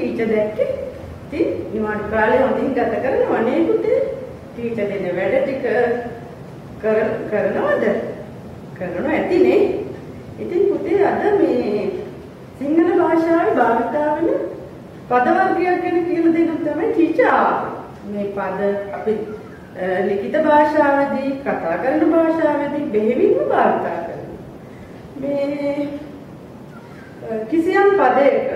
Teacher දැක්කේ. ඉතින් නිවාඩු කාලේ හොඳින් ගත කරනවා නේ පුතේ. ටීචර් දෙන වැඩ ටික කරනවද? කරනවා ඇතිනේ. ඉතින් පුතේ අද මේ සිංහල භාෂාවේ භාවිතා වෙන පද වර්ගයක් ගැන කියලා දෙන්න තමයි ටීචර් ආවේ. මේ පද අපි ලිඛිත භාෂාවේදී කතා කරන භාෂාවේදී බෙහෙවින්ම භාවිතා කරනවා. මේ කිසියම් පදයක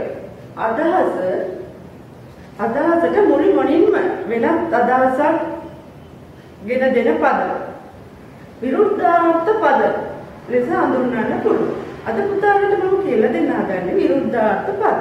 අදහසට මුලින්ම වෙනත් අදහසක් ගෙන දෙන පද විරුද්ධාර්ථ පද ලෙස හඳුන්වන්න පුළුවන්. අද පුතාලට මම කියලා දෙන්න හදන්නේ විරුද්ධාර්ථ පද.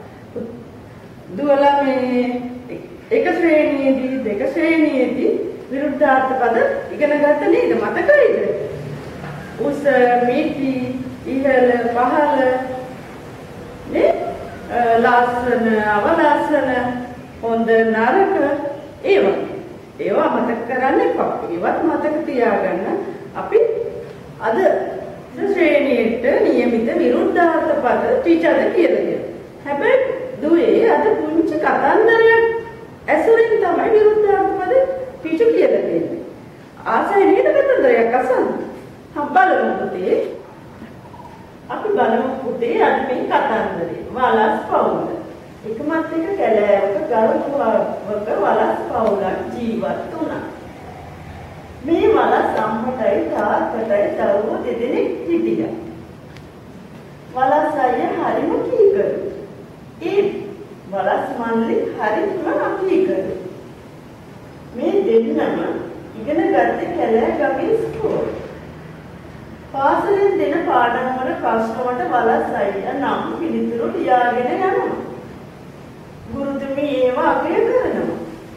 දුවලා මේ එක ශ්‍රේණියේදී දෙක ශ්‍රේණියේදී විරුද්ධාර්ථ පද ඉගෙන ගත්ත නේද? මතකයිද? උස, මිටි, ඉහළ, පහළ, නේ? ලස්සන, අවලස්සන, හොඳ, නරක, ඒවා මතක කරන්න එපා. ඒවත් මතක තියාගන්න. අපි අද ශ්‍රේණියට නියමිත විරුද්ධාර්ථ පද ටීචර්ද කියලා දෙනවා. හැබැයි දුවේ අද පුංචි කතන්දරයක් ඇසුරින් තමයි විරුද්ධාර්ථ පද ටීචර් කියලා දෙන්නේ. ආසයි නේද කතන්දරයක් අසන්න? බලමු පුතේ. අපි බලමු පුතේ අද මේ කතන්දරේ. වලස් පවුල. එකමත් එක කැලෑවක ගල්කුවක වලස් පවුලක් ජීවත් වුණා. මේ වලස් අම්මටයි තාත්තටයි දරුවෝ දෙදෙනෙක් හිටියා. වලස් අයියා හරිම කීකරු. ඒ වලස් මල්ලි හරිම අකීකරු. මේ දෙන්නම ඉගෙන ගත්තේ කැලෑ ගමේ ඉස්කෝලේ. පාසලෙන් දෙන පාඩම් වල ප්‍රශ්න වලට වලස් අයියා නම් පිළිතුරු ලියාගෙන යනවා. ගුරුතුමී ඒවා අගය කරනවා.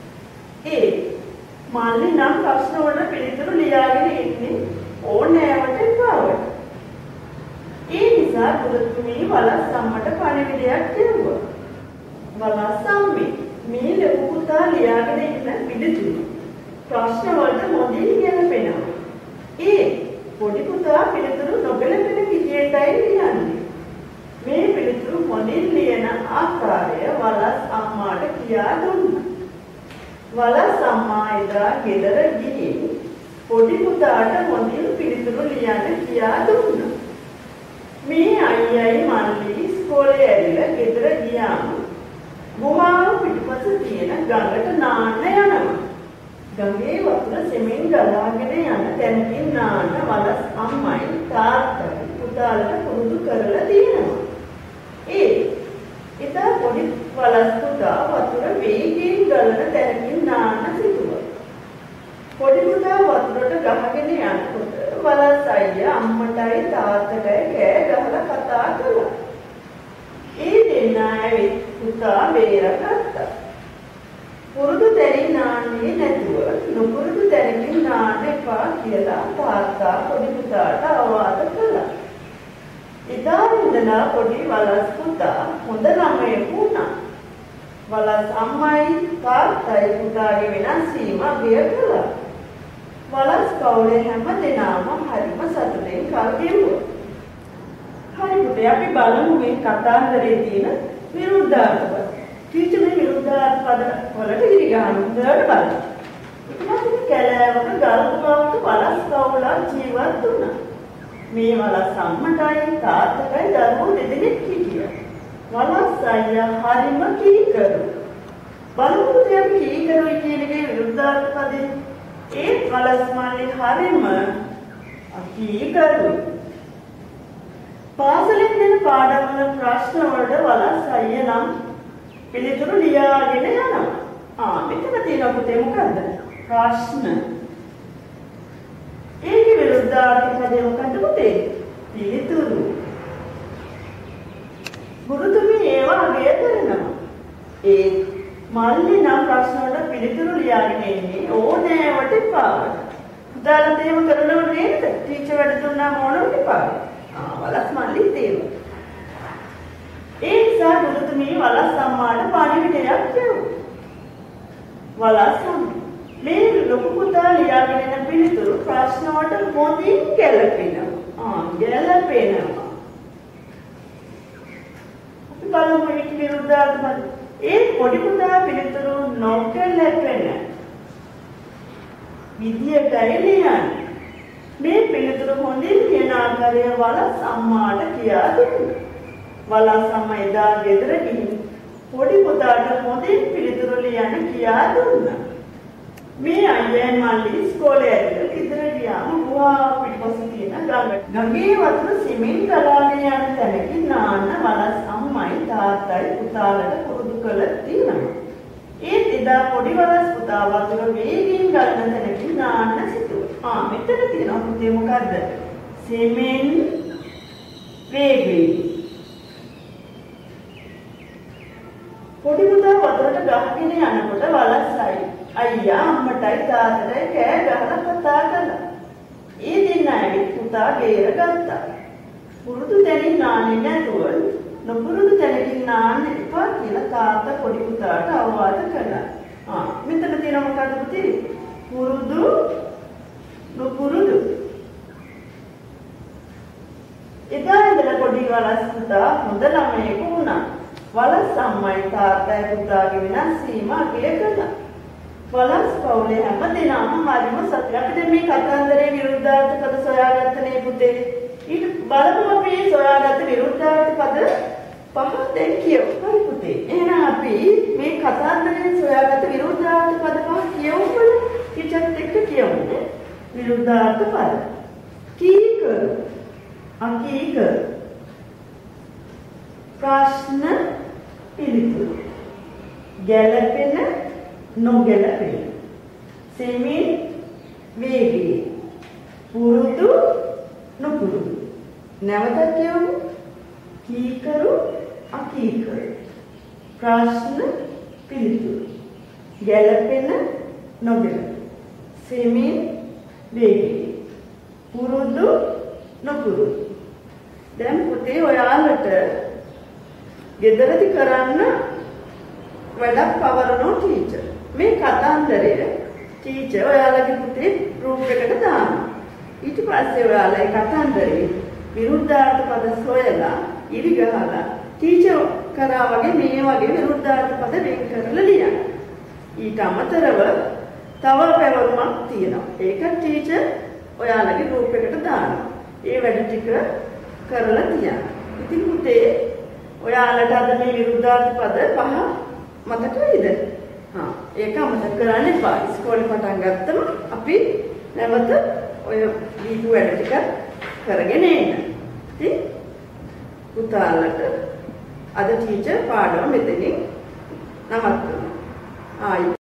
මල්ලි නම් ප්‍රශ්න වලට පිළිතුරු ලියාගෙන ඉන්නේ ඕනෑවට එපාවට. ඒ නිසා ගුරුතුමී වලස් අම්මට පණිවිඩයක් දෙවුවා. වලස් අම්මේ මේ ලොකු පුතා ලියාගෙන ඉන්න පිළිතුරු ප්‍රශ්න වලට මොදින් ගැලපෙනවා. පොඩි පුතා පිළිතුරු නොගැලපෙන විදියටයි ලියන්නේ. මේ පිළිතුරු මොදින් ලියන ආකාරය වලස් අම්මාට කියා දුන්නා. වලස් අම්මා එදා ගෙදර ගිහින් පොඩි පුතාට මොදින් පිළිතුරු ලියන්න කියා දුන්නා. මේ අයියයි මල්ලි ඉස්කෝලේ ඇවිල්ලා ගෙදර ගියාම ගුහාව පිටපස තියෙන ගඟට නාන්න යනවා. ගඟේ වතුර සෙමෙන් ගලාගෙන යන තැනකින් නාන්න වලස් අම්මයි තාත්තයි පුතාලට පුරුදු කරලා තියෙනවා. එදා පොඩි වලස් පුතා වතුර වේගයෙන් ගලන තැනකින් නාන්න සිටුවා. පොඩි පුතා වතුරට ගහගෙන යනකොට වලස් අයියා අම්මටයි තාත්තටයි කෑ ගහලා කතා කළා. ඒ දෙන්නා ඇවිත් පුතා බේරගත්තා. පුරුදු තැනින් නාන්නේ නැතුව නොපුරුදු තැනකින් නාන්න එපා කියලා තාත්තා පොඩි පුතාට අවවාද කළා. එදා ඉඳලා පොඩි වලස් පුතා හොඳ ළමයෙක් වුණා. වලස් අම්මයි තාත්තයි පුතාගේ වෙනස් වීම අගය කළා. වලස් පවුලේ හැම දෙනාම හරිම සතුටින් කල් ගෙවුවා. හරි පුතේ අපි බලමු මේ කතාන්දරේ තියෙන විරුද්ධාර්ථ පද. ටීචර් මේ විරුද්ධාර්ථ පද වලට ඉරි ගහනවා. බලන්න. ඉතින් කැලෑවක ගල්කුවක වලස් පවුලක් ජීවත් වුණා. මේ වලස් අම්මටයි තාත්තටයි දරුවෝ දෙදෙනෙක් හිටියා. වලස් අයියා හරිම කීකරු. බලමු පුතේ අපි කීකරුයි කියන එකේ විරුද්ධාර්ථ පදේ. ඒ වලස් මල්ලි හරිම කීකරු. පාසලෙන් දෙන පාඩම් වල ප්‍රශ්න වලට වලස් අයියා නම් පිළිතුරු ලියාගෙන යනවා. මෙතන තියෙන පුතේ මොකද්ද? ප්‍රශ්න. ඒකේ විරුද්ධාර්ථ පදේ මොකද්ද පුතේ? පිළිතුරු. ගුරුතුමී ඒවා අගය කරනවා. මල්ලි නම් ප්‍රශ්න වලට පිළිතුරු ලියාගෙන ඉන්නේ ඕනෑවට එපාවට. පුතාලත් එහෙම කරනව නේද? ටීචර් වැඩ දුන්නාම ඕනවට එපාවට. වලස් මල්ලි තේරුවා. ඒ නිසා ගුරුතුමී වලස් අම්මාට පණිවිඩයක් දෙවුවා. වලස් අම්මා මේ ලොකු පුතා ලියාගෙන යන පිළිතුරු ප්‍රශ්න වලට මොදින් ගැලපෙනවා. ගැලපෙනවා. අපි බලමු මේක විරුද්ධාර්ථ පද. ඒ පොඩි පුතා පිළිතුරු නොකළපෙන විදියටයි ලියන්නේ. මේ පිළිතුරු හොඳින් කියන ආකාරය වලස් අම්මාට කියා දුන්නා. වලස් අම්මා එදා ගෙදර ගිහින් පොඩි පුතාට හොඳින් පිළිතුරු ලියන්න කියා දුන්නා. මේ අයියන් මල්ලි ඉස්කෝලේ ඇවිල්ලා ගෙදර ගියාම ගුහා පිටපස්සේ තියෙන ගඟේ වතුර සිමෙන් ගලාගෙන යන තැනකින් නාන්න වලස් අම්මයි තාත්තයි පුතාලට පුරුදු කළ තියෙනවා. ඒත් එදා පොඩි වලස් පුතා වතුර වේගින් ගලන තැනකින් නාන්න සිතුවා. මෙතන තියෙනවා පුතේ මොකද්ද? සිමෙන් වේගයෙන්. පොඩි පුතා වතුරට ගහගෙන යනකොට වලස්සයි අයියා අම්මටයි තාත්තටයි කෑ ගහලා කතා කළා. ඒ දෙන්න ඇවිත් පුතා බේරගත්තා. පුරුදු තැනින් නාන්නේ නැතුව නොපුරුදු තැනකින් නාන්න එපා කියලා තාත්තා පොඩි පුතාට අවවාද කළා. මෙතන තියෙන මොකද්ද පුතේ? පුරුදු නොපුරුදු. එදා ඉඳලා පොඩි වලස් පුතා හොඳ ළමයෙක් වුණා. වලස් අම්මයි තාත්තයි පුතාගේ වෙනස් වීම අගය කළා. වලස් පවුලේ හැමදෙනාම හරිම සතුටුයි. අපි දැන් මේ කතන්දරේ විරුද්ධාර්ථ පද සොයාගත්තනේ පුතේ. ඊට බලමු අපි සොයාගත්ත විරුද්ධාර්ථ පද පහ දැන් කියමු. හරි පුතේ. එහෙනම් අපි මේ කතන්දරේ සොයාගත්ත විරුද්ධාර්ථ පද පහ කියවමු. ටීචර්ත් එක්ක කියමු. විරුද්ධාර්ථ පද. කීකරු, අකීකරු. ප්‍රශ්න පිළිතුරු. ගැළපෙන නොගැළපෙන. සෙමින් වේගී. පුරුදු නොපුරුදු. නැවත කියමු. කීකරු, අකීකරු. ප්‍රශ්න පිළිතුරු. ගැළපෙන නොගැළපෙන. සෙමින් වේගී. පුරුදු නොපුරුදු. දැන් පුතේ ඔයාලට ගෙදරදී කරන්න වැඩක් පවරනෝ ටීචර්. මේ කතන්දරය ටීචර් ඔයාලගේ පුතේ ගෲප් එකට දානවා. ඊට පස්සේ ඔයාලා ඒ කතන්දරේ විරුද්ධාර්ථ පද සොයලා ඉරි ගහලා ටීචර් කරා වගේ මේ වගේ විරුද්ධාර්ථ පද වෙන් කරලා ලියන්න. ඊට අමතරව තව පැවරුමක් තියෙනවා. ඒක ටීචර් ඔයාලගේ ගෲප් එකට දානවා. ඒ වැඩ ටික කරලා තියන්න. ඉතින් පුතේ ඔයාලට අද මේ විරුද්ධාර්ථ පද පහ මතක වෙයිද? ඒක අමතක කරන්න එපා. ඉස්කෝලේ පටන් ගත්තම අපි නැවත ඔය දීපු වැඩ ටික කරගෙන එන්න. ඉතින් පුතාලට අද ටීචර් පාඩම මෙතනින් නවත්වනවා. ආයි